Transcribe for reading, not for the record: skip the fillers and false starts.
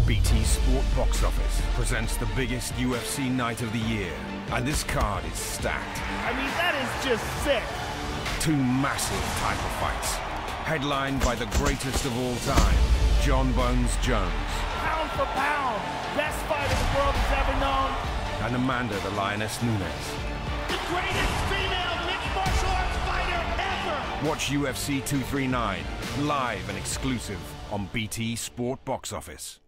BT Sport Box Office presents the biggest UFC night of the year, and this card is stacked. I mean, that is just sick. Two massive title fights, headlined by the greatest of all time, Jon Jones. Pound for pound, best fighter the world has ever known. And Amanda the Lioness Nunes. The greatest female mixed martial arts fighter ever. Watch UFC 239, live and exclusive on BT Sport Box Office.